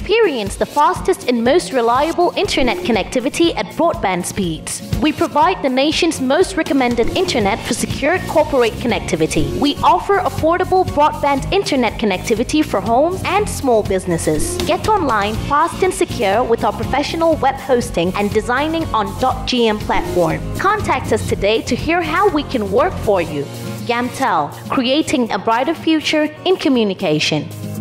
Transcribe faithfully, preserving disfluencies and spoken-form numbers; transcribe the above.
Experience the fastest and most reliable internet connectivity at broadband speeds. We provide the nation's most recommended internet for secure corporate connectivity. We offer affordable broadband internet connectivity for homes and small businesses. Get online fast and secure with our professional web hosting and designing on .gm platform. Contact us today to hear how we can work for you. Gamtel, creating a brighter future in communication.